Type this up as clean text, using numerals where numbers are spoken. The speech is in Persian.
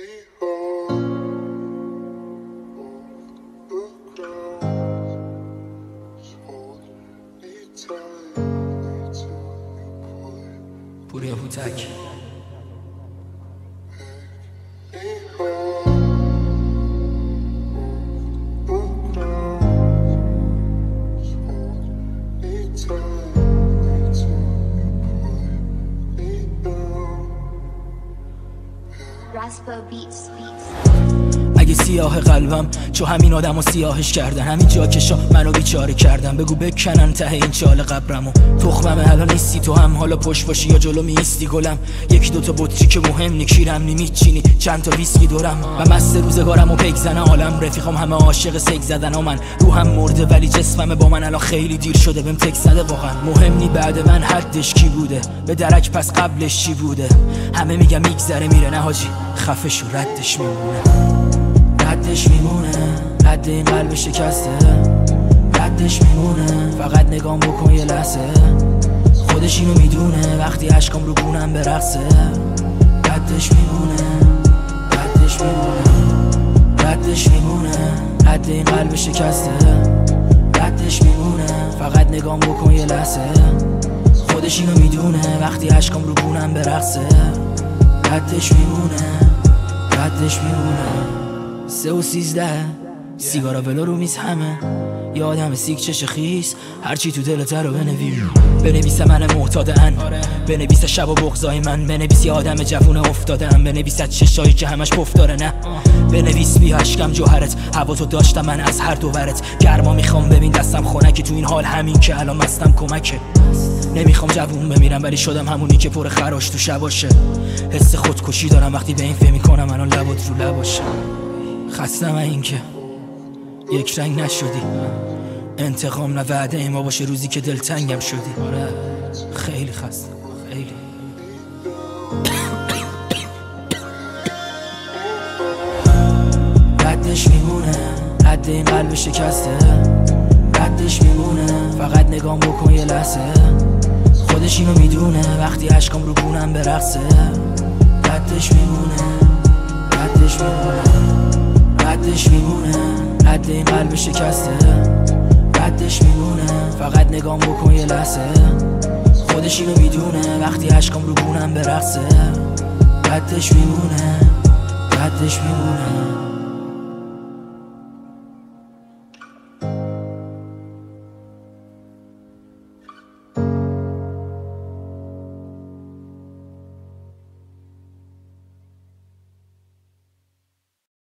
پوریا هوتک. اگه سیاه قلبم چو همین آدمو سیاهش کردن، همین جاکشا منو بیچاره کردن، بگو بکنن ته این چال قبرمو. تخممه الان نیستی تو هم، حالا پشت باشی یا جلو میستی گلم. یک دوتا بطری که مهم نی، کیرم نی میچینی چند تا ویسکی دورم. و مست روزگارم و پیک زنه عالم، رفیقام همه عاشق سگ زدن ها. من روحم مرده ولی جسمم با من، الان خیلی دیر شده بهم تک زده واقعا. مهم نی بعد من حدش کی بوده، به درک پس قبلش چی بوده. همه میگم میگذره میره، نه حاجی خفه شو ردش میمونه. ردش میمونه، رد این قلب شکسته ردش میمونه. فقط نگام بکن یه لحظه، خودش اینو میدونه وقتی عشقام رو گونم برقصه. ردش میمونه، ردش میمونه، ردش میمونه. رد این قلب شکسته ردش میمونه. فقط نگام بکن یه لحظه، خودش اینو میدونه وقتی عشقام رو گونم برقصه. ردش میمونه، ردش میمونه. 3 و 13 سیگارا ولو رو میز همه، یه آدم سیک چش خیس، هرچی تو دلت رو بنویس من معتادن، بنویس شب و بغضای من، بنویس یه آدم جوون افتادم، بنویس چشایی که همش پف داره، نه بنویس بی اشکم جوهرت. هوا تو داشتم من از هر دو ورت، گرما میخوام ببین دستم خنک تو این حال، همین که الان مستم کمکه. نمیخوام جوون بمیرم ولی شدم همونی که پر خراش تو شباشه. حس خودکشی دارم وقتی به این فکر میکنم الان لبات رو لباشه. خستم این که یک رنگ نشدی، انتقام نه وعده ما باشه روزی که دلتنگم شدی. آره خیلی خستم خیلی. ردش میمونه، رد این قلب شکسته ردش میمونه. فقط نگام بکن یه لحظه، خودش اینو میدونه وقتی عشقام رو گونم برقصه. ردش میمونه، ردش میمونه، ردش میمونه. رد این قلب شکسته ردش میمونه. فقط نگام بکن یه لحظه، خودش اینو میدونه وقتی عشقام رو گونم برقصه. ردش میمونه، ردش میمونه.